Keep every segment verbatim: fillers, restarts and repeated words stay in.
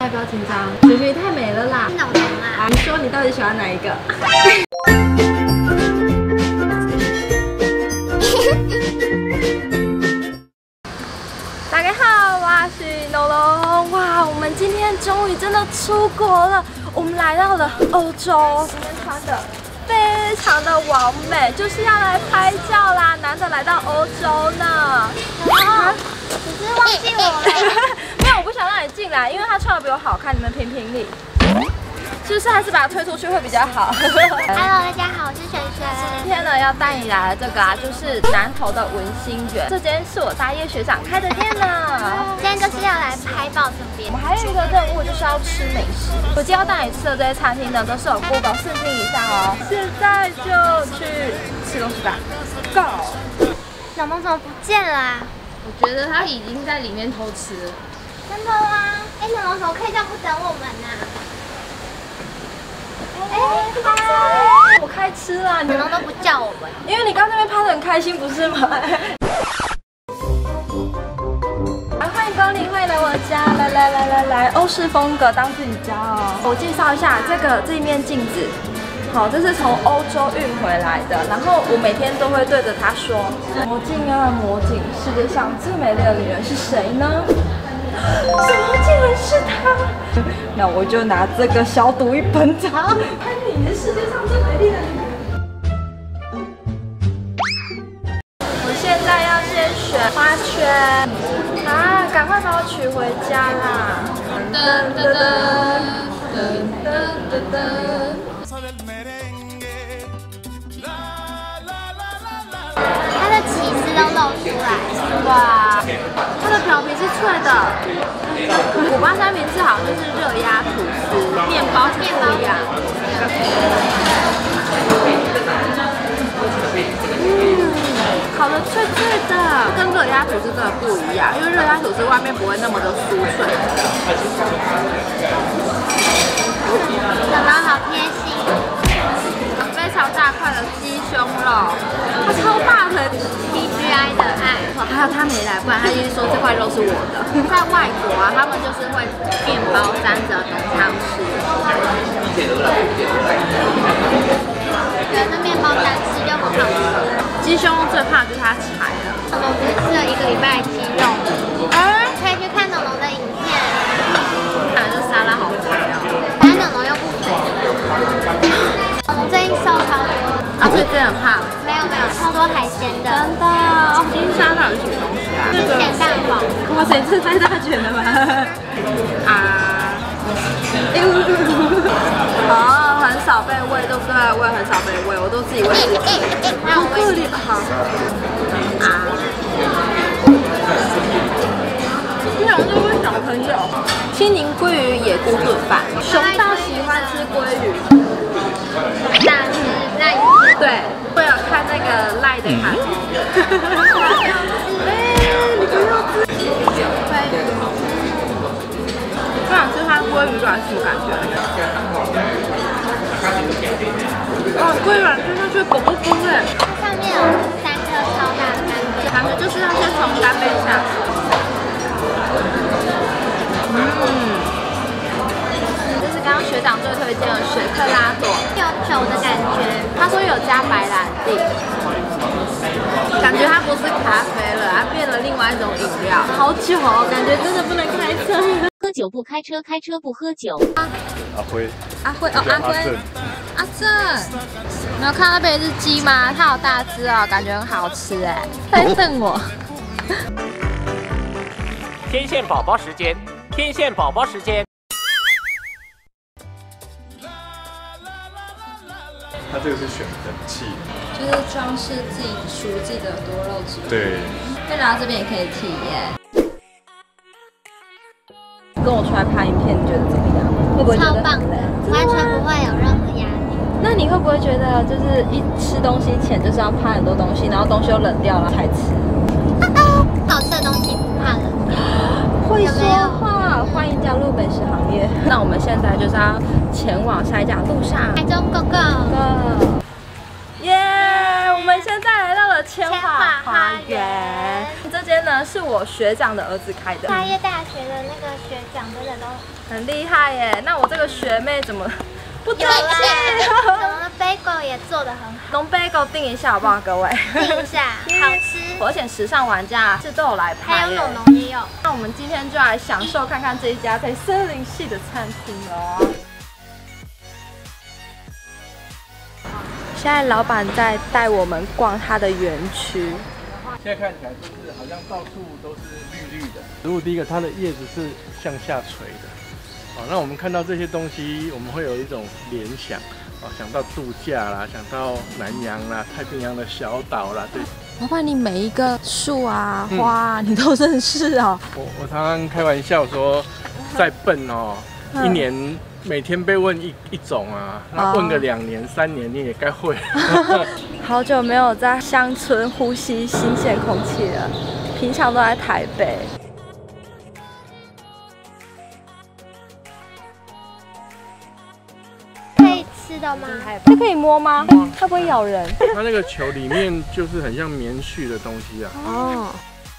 不要紧张，雪雪太美了啦。 浓浓啊！ 你说你到底喜欢哪一个？大家好，我是龙龙。哇，我们今天终于真的出国了，我们来到了欧洲。今天穿的非常的完美，就是要来拍照啦，难得来到欧洲呢。啊， 只是忘记我了。 没有，我不想让你进来，因为他穿的比我好看，你们评评理。是不是还是把它推出去会比较好 ？Hello， 大家好，我是璇璇。 今天呢要带你来的这个啊，就是南投的文心园，这间是我大叶学长开的店呢。 今天就是要来拍照这边。 我们还有一个任务就是要吃美食。我今天要带你吃的这些餐厅呢，都是有 Google 四星以上哦。现在就去吃东西吧 ，Go！ 小萌怎么不见了啊？ 我觉得他已经在里面偷吃了。 真的吗？哎，小萌怎么可以这样不等我们呢？哎， 我开吃了，你们都不叫我们， 因为你刚那边拍得很开心，不是吗？欢迎光临，欢迎来我家，来来来来来，欧式风格当自己家哦。我介绍一下这个这一面镜子，好，这是从欧洲运回来的，然后我每天都会对着它说：魔镜啊魔镜，世界上最美丽的女人是谁呢？怎么竟然是他？那我就拿这个小赌一盆茶，看你是世界上最美丽的女人。我现在要先选花圈啊，赶快把我娶回家啦！噔噔噔噔噔噔噔。 它的起司都露出来， 哇，它的表皮是脆的。古巴三明治好像就是热压吐司，面包面包一样。嗯，烤的脆脆的，跟热压吐司真的不一样，因为热压吐司外面不会那么的酥脆。 小萌好贴心。 非常大块的鸡胸肉，它超大的 ，T G I 的爱。 还有他没来，不然他一直说这块肉是我的。在外国啊，他们就是会面包沾着浓汤吃。 觉得面包单吃就很好吃。 鸡胸肉最怕就是它柴了。 我们不是吃了一个礼拜的鸡肉，哎，可以去看农农的影片。 看来这沙拉好柴哦。 反正农农又不肥。我最近瘦超多。 啊，所以真的很胖。 没有没有，超多海鲜的。 真的。哦，金沙到底是什么东西啊？ 是咸蛋黄。 哇塞，这太大卷了吧？啊。哦，很少被喂，对不对？我也很少被喂，我都自己喂自己。 让我喂你。 好。啊。你两个都是小朋友。青柠鲑鱼野菇炖饭，熊大喜欢吃鲑鱼。 大是赖对，我有看那个赖的卡通。哎，你不要吃。鲑鱼。我想吃它鲑鱼卵，什么感觉？哇，鲑鱼卵吃上去嘣嘣嘣哎！ 上面有三颗超大的干贝， 感觉就是要先从干贝下手。嗯。刚刚学长最推荐的雪克拉朵， 有酒的感觉。 他说有加白兰地，感觉它不是咖啡了，它变了另外一种饮料。好酒哦，感觉真的不能开车。 喝酒不开车，开车不喝酒。 阿辉， 阿辉哦，阿辉，阿正，你有看那边有只鸡吗？它好大只哦，感觉很好吃哎。在瞪我。 天线宝宝时间，天线宝宝时间。 它这个是选人气， 就是装饰自己属自己的多肉植物。 对。 那来到这边也可以体验。跟我出来拍影片，你觉得怎么样？会不会觉得超棒的，完全不会有任何压力。 那你会不会觉得，就是一吃东西前就是要拍很多东西，然后东西又冷掉了才吃？ 好吃的东西不怕冷。 会说话，欢迎加入美食行业。那我们现在就是要前往下一站路上。 台中 Go Go。 耶！我们现在来到了千华花园。这间呢是我学长的儿子开的， 茶叶大学的那个学长真的都很厉害耶。那我这个学妹怎么不得有啦， 了？ 我们的 bagel 也做得很好， 龙 bagel 订一下好不好，各位？ 订一下，好吃。 而且时尚玩家是都有来拍耶。 还有龙龙也有。 那我们今天就来享受看看这一家在森林系的餐厅哦。现在老板在带我们逛他的园区。 现在看起来就是好像到处都是绿绿的。植物第一个，它的叶子是向下垂的。哦，那我们看到这些东西，我们会有一种联想，哦，想到度假啦，想到南洋啦、太平洋的小岛啦，对。 老板，你每一个树啊、花啊，你都认识哦。 我我常常开玩笑说，再笨哦，一年每天被问一一种啊，那问个两年、三年，你也该会了。 好久没有在乡村呼吸新鲜空气了，平常都在台北。 可以吃的吗？ 这可以摸吗？它不会咬人。 它那个球里面就是很像棉絮的东西啊。 哦。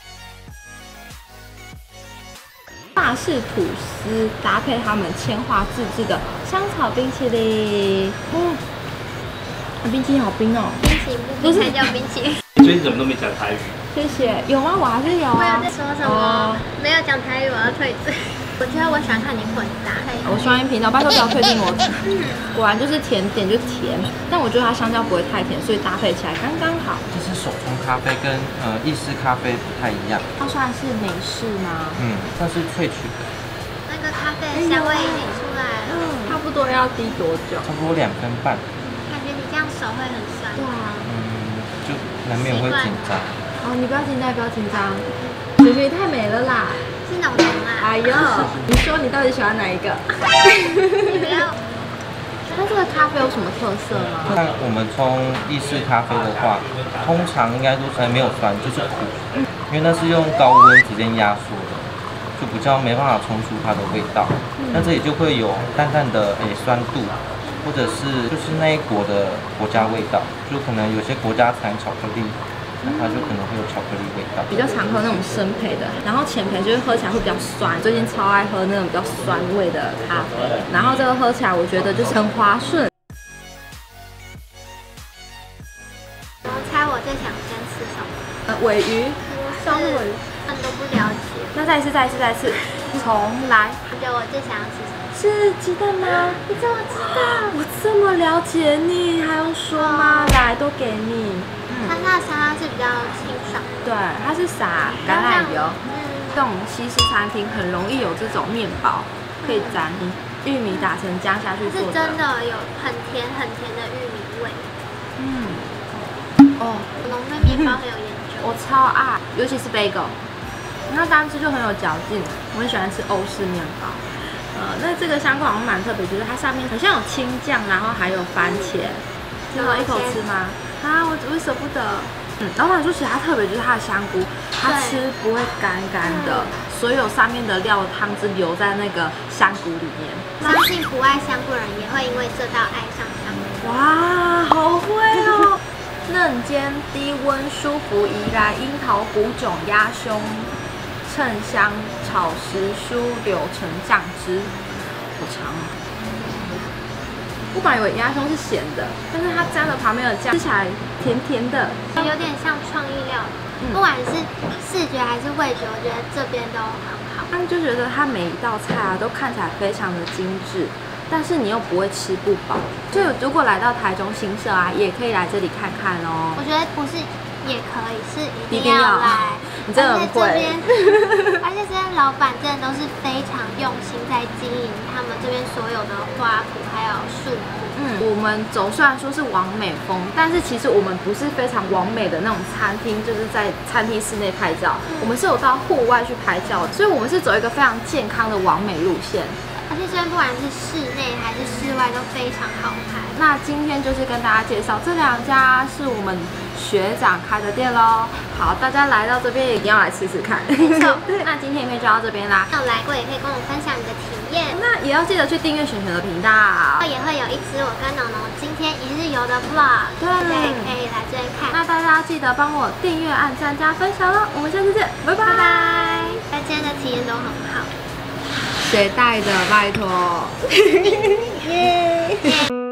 法式吐司搭配他们千花自制的香草冰淇淋。哦，冰淇淋好冰哦。 冰淇淋不冰才叫冰淇淋。 所以你怎么都没讲台语？ 谢谢。有吗？我还是有我啊。 有在说什么？没有讲台语，我要退字。我觉得我喜欢看你混搭。 我双音频道，拜托不要退订我。果然就是甜点就甜，但我觉得它香蕉不会太甜，所以搭配起来刚刚好。 这是手冲咖啡跟呃意式咖啡不太一样， 它算是美式吗？ 嗯，算是萃取的， 那个咖啡的香味已经出来了， 差不多要滴多久？ 差不多两分半。 感觉你这样手会很酸。 对啊。 嗯，就难免会紧张。 哦，你不要紧张，不要紧张，雪雪太美了啦。 是浓浓啊！ 哎呦，你说你到底喜欢哪一个？ 你不要。 它这个咖啡有什么特色吗？ 那我们冲意式咖啡的话，通常应该都是没有酸，就是苦，因为那是用高温直接压缩的，就比较没办法冲出它的味道。那这里就会有淡淡的诶酸度，或者是就是那一国的国家味道，就可能有些国家产巧克力。它就可能会有巧克力味道， 比较常喝那种生焙的，然后浅焙就是喝起来会比较酸。最近超爱喝那种比较酸味的咖啡，然后这个喝起来我觉得就是很滑顺。 我猜我最想先吃什么？ 呃，尾鱼， 烧尾鱼，很都不了解。 那再一次，再一次，再一次，重来。 你觉得我最想要吃什么？ 是鸡蛋吗？ 你怎么知道？ 我这么了解你，还用说吗？来，都给你。 它那沙拉是比较清爽， 对，它是撒橄榄油。嗯，这种西式餐厅很容易有这种面包可以沾玉米打成浆下去做的。 是真的有很甜很甜的玉米味。 嗯，哦， 我对面包很有研究， 我超爱，尤其是 bagel， 那单吃就很有嚼劲。我很喜欢吃欧式面包。呃，那这个香菇好像蛮特别，就是它上面好像有青酱，然后还有番茄。要我一口吃吗？啊，我我舍不得。嗯，老板说其实它特别就是它的香菇，它吃不会干干的，所有上面的料汤汁留在那个香菇里面。 相信不爱香菇人也会因为这道爱上香菇。 哇，好会哦！嫩煎低温舒服宜兰樱桃古种鸭胸，衬香炒时蔬柳橙酱汁，好长啊！我本来以为鸭胸是咸的，但是它沾了旁边的酱，吃起来甜甜的， 有点像创意料理。嗯、不管是视觉还是味觉，我觉得这边都很好。 他们就觉得它每一道菜啊都看起来非常的精致，但是你又不会吃不饱。所以如果来到台中新社啊，也可以来这里看看哦。 我觉得不是也可以，是一定要来。 你真的很会。 而且这边老板真的都是非常用心在经营他们这边所有的花圃还有树圃。 嗯，我们走虽然说是网美风，但是其实我们不是非常网美的那种餐厅，就是在餐厅室内拍照，嗯、我们是有到户外去拍照，所以我们是走一个非常健康的网美路线。 而且这边不管是室内还是室外都非常好拍。 那今天就是跟大家介绍这两家是我们学长开的店咯。好，大家来到这边也一定要来吃吃看。 没错对，那今天影片就到这边啦。 那有来过也可以跟我分享你的体验。 那也要记得去订阅璇璇的频道。 也会有一支我跟农农今天一日游的 vlog， 对对，可以来这边看。 那大家记得帮我订阅、按赞、加分享哦。我们下次见，拜拜。 拜拜。那今天的体验都很好。 谁带的？拜托。 耶。